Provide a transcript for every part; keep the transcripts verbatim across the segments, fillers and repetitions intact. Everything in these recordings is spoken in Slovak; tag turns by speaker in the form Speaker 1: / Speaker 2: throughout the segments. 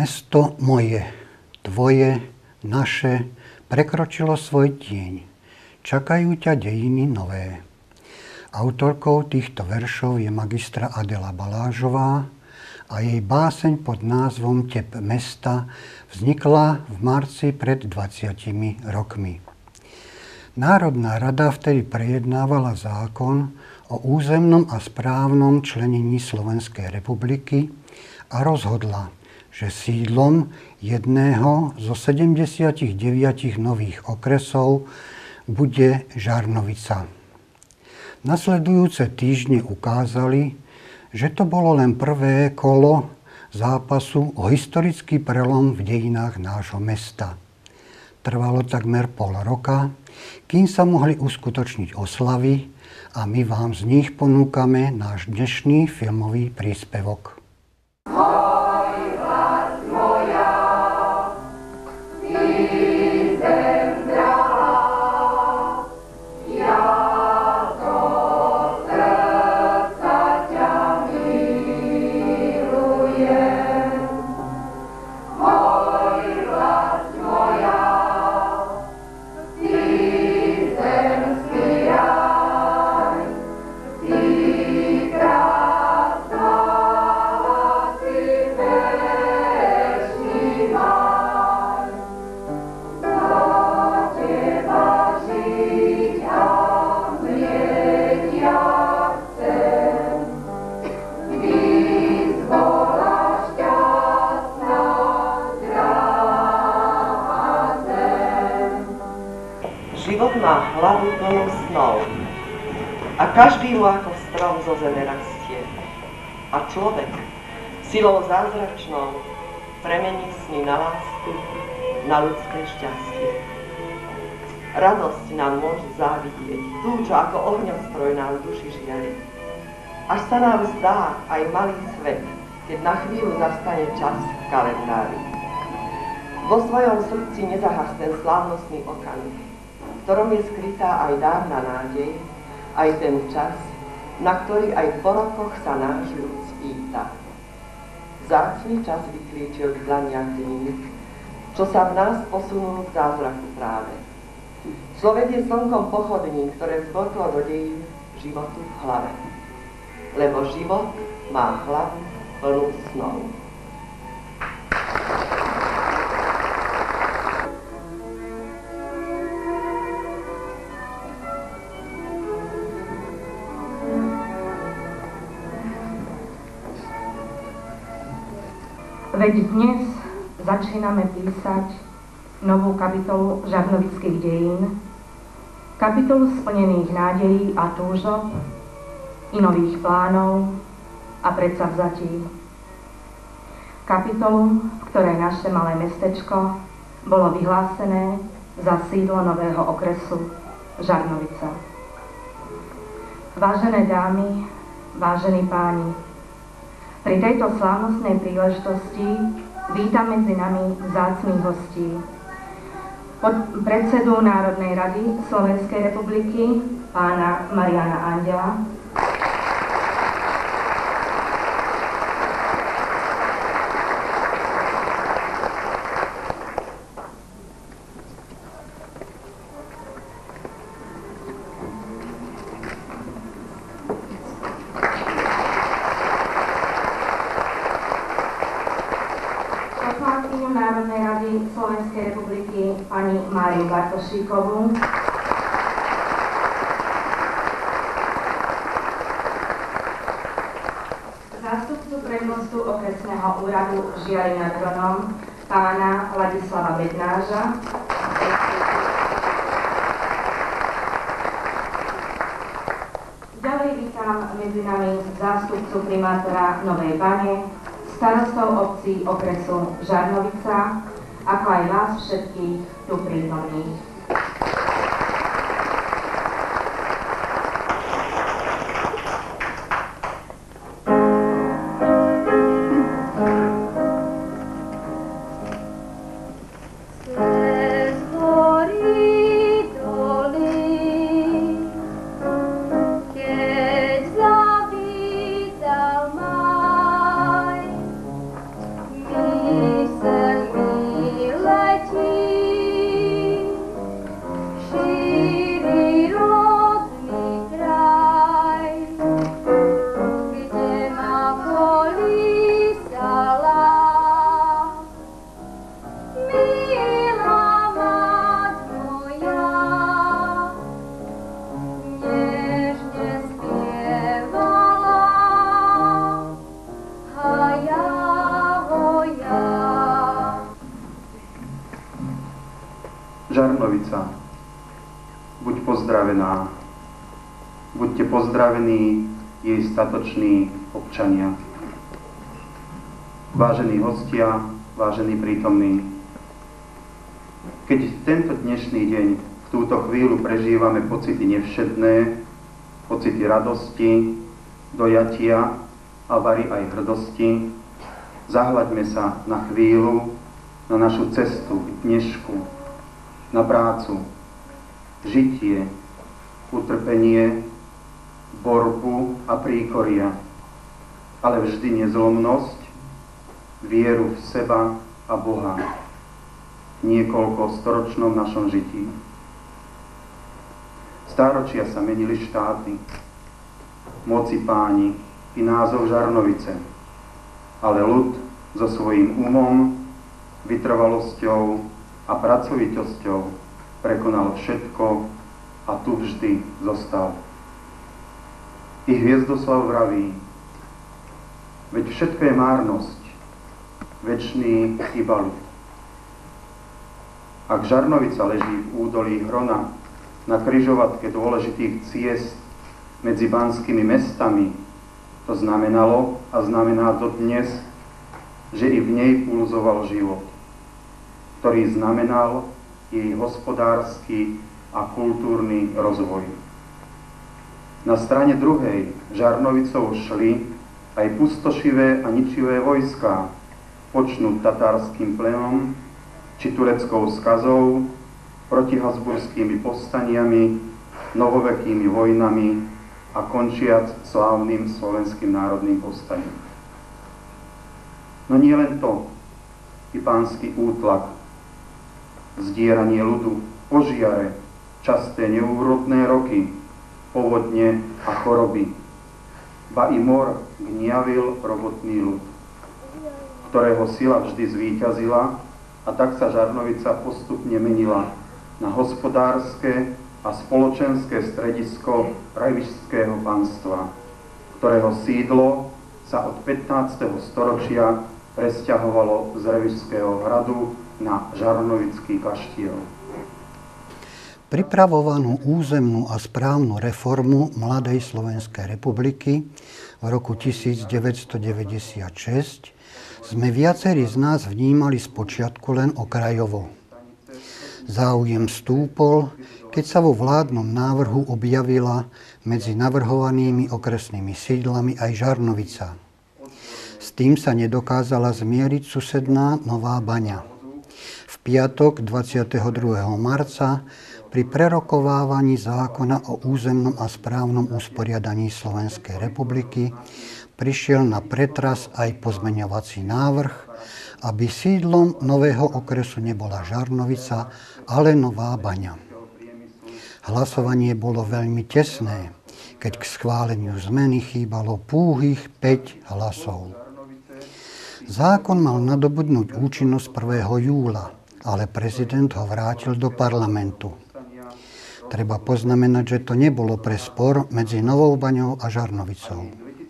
Speaker 1: Mesto moje, tvoje, naše, prekročilo svoj tieň. Čakajú ťa dejiny nové. Autorkou týchto veršov je magistra Adela Balážová a jej báseň pod názvom Tep mesta vznikla v marci pred dvadsiatimi rokmi. Národná rada vtedy prejednávala zákon o územnom a správnom členení Slovenskej republiky a rozhodla, že sídlom jedného zo sedemdesiatdeväť nových okresov bude Žarnovica. Nasledujúce týždne ukázali, že to bolo len prvé kolo zápasu o historický prelom v dejinách nášho mesta. Trvalo takmer pol roka, kým sa mohli uskutočniť oslavy a my vám z nich ponúkame náš dnešný filmový príspevok.
Speaker 2: Život má hlavu plnú snov a každý mu ako strom zo zeme rastie. A človek silou zázračnou premení sny na lásku, na ľudské šťastie. Radosť nám môže závidieť, tú, čo ako ohňostroj nám v duši žiari. Až sa nám zdá aj malý svet, keď na chvíľu nastane čas v kalendári. Vo svojom srdci nezahas ten slávnostný okamih, v ktorom je skrytá aj dávna nádej, aj ten čas, na ktorý aj po rokoch sa náš ľud spýta. Vzácny čas vyklíčil v dlaniach dní, čo sa v nás posunul k zázraku práve. Človek je slnkom pochodní, ktoré vzborklo do dejín životu v hlave. Lebo život má hlavu plnú snov.
Speaker 3: Veď dnes začíname písať novú kapitolu žarnovických dejín, kapitolu splnených nádejí a túžob, i nových plánov a predsavzatí. Kapitolu, v ktorej naše malé mestečko bolo vyhlásené za sídlo nového okresu Žarnovica. Vážené dámy, vážení páni, pri tejto slávnostnej príležitosti vítam medzi nami vzácnych hostí. Pod predsedu Národnej rady Slovenskej republiky, pána Mariana Andela, Národnej rady Slovenskej republiky pani Máriu Bartošíkovú, zástupcu prednostu okresného úradu Žiari nad Hronom pána Ladislava Bednáža, ďalej vítam medzi nami zástupcu primátora Novej Bane, starostov obcí okresu Žarnovica, ako aj vás všetkých tu prítomných.
Speaker 4: Yes. Žarnovica, buď pozdravená, buďte pozdravení jej statoční občania. Vážení hostia, vážení prítomní, keď tento dnešný deň v túto chvíľu prežívame pocity nevšedné, pocity radosti, dojatia a vary aj hrdosti, zahľaďme sa na chvíľu na našu cestu k dnešku, na prácu, žitie, utrpenie, borbu a príkoria, ale vždy nezlomnosť, vieru v seba a Boha niekoľko storočnom našom žití. Stáročia sa menili štáty, moci páni i názov Žarnovice, ale ľud so svojím umom, vytrvalosťou a pracovitosťou prekonal všetko a tu vždy zostal. I Hviezdoslav vraví, veď všetko je márnosť, večný iba ľud. Ak Žarnovica leží v údolí Hrona na križovatke dôležitých ciest medzi banskými mestami, to znamenalo a znamená dodnes, že i v nej pulzoval život, ktorý znamenal jej hospodársky a kultúrny rozvoj. Na strane druhej Žarnovicou šli aj pustošivé a ničivé vojská, počnúť tatárskym plenom či tureckou skazou, protihabsburskými povstaniami, novovekými vojnami a končiac slávnym slovenským národným povstaním. No nie len to, i pánsky útlak, zdieranie ľudu, požiare, časté neúrodné roky, povodne a choroby, ba i mor gniavil robotný ľud, ktorého sila vždy zvíťazila, a tak sa Žarnovica postupne menila na hospodárske a spoločenské stredisko Revišského panstva, ktorého sídlo sa od pätnásteho storočia presťahovalo z Revišského hradu na Žarnovický kaštiel.
Speaker 1: Pripravovanú územnú a správnu reformu Mladej Slovenskej republiky v roku tisícdeväťstodeväťdesiatšesť sme viacerí z nás vnímali spočiatku len okrajovo. Záujem stúpol, keď sa vo vládnom návrhu objavila medzi navrhovanými okresnými sídlami aj Žarnovica. S tým sa nedokázala zmieriť susedná Nová Baňa. V piatok dvadsiateho druhého marca pri prerokovávaní zákona o územnom a správnom usporiadaní Slovenskej republiky prišiel na pretras aj pozmeňovací návrh, aby sídlom nového okresu nebola Žarnovica, ale Nová Baňa. Hlasovanie bolo veľmi tesné, keď k schváleniu zmeny chýbalo púhých päť hlasov. Zákon mal nadobudnúť účinnosť prvého júla, ale prezident ho vrátil do parlamentu. Treba poznamenať, že to nebolo pre spor medzi Novou Baňou a Žarnovicou.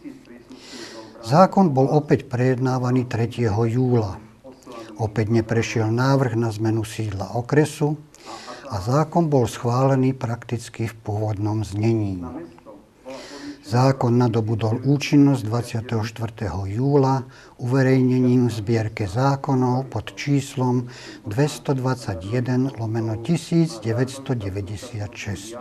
Speaker 1: Zákon bol opäť prejednávaný tretieho júla. Opäť neprešiel návrh na zmenu sídla okresu a zákon bol schválený prakticky v pôvodnom znení. Zákon nadobudol účinnosť dvadsiateho štvrtého júla uverejnením v zbierke zákonov pod číslom dvestodvadsaťjeden lomeno tisícdeväťstodeväťdesiatšesť.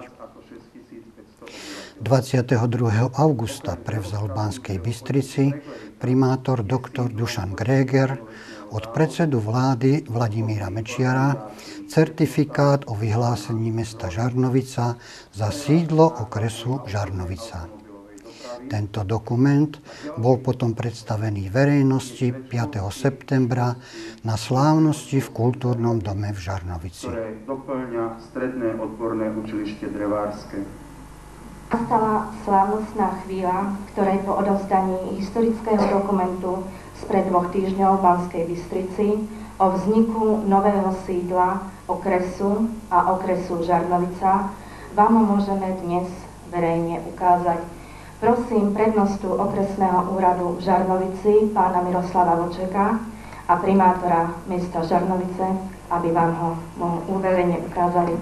Speaker 1: dvadsiateho druhého augusta prevzal v Banskej Bystrici primátor doktor Dušan Gréger od predsedu vlády Vladimíra Mečiara certifikát o vyhlásení mesta Žarnovica za sídlo okresu Žarnovica. Tento dokument bol potom predstavený verejnosti piateho septembra na slávnosti v Kultúrnom dome v Žarnovici.
Speaker 4: Ktoré doplňa Stredné odborné učilište drevárske.
Speaker 3: Nastala slávnostná chvíľa, ktorej po odovzdaní historického dokumentu spred dvoch týždňov v Banskej Bystrici o vzniku nového sídla okresu a okresu Žarnovica vám môžeme dnes verejne ukázať. Prosím prednostu okresného úradu v Žarnovici, pána Miroslava Vočeka, a primátora mesta Žarnovice, aby vám ho uverejne ukázali.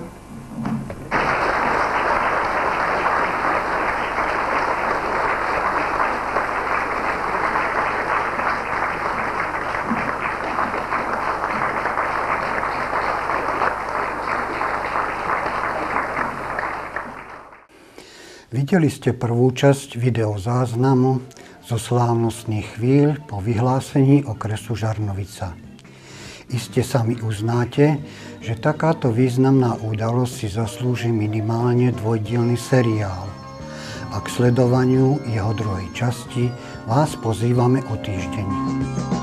Speaker 1: Videli ste prvú časť videozáznamu zo slávnostných chvíľ po vyhlásení okresu Žarnovica. Iste sami uznáte, že takáto významná udalosť si zaslúži minimálne dvojdielny seriál. A k sledovaniu jeho druhej časti vás pozývame o týždeň.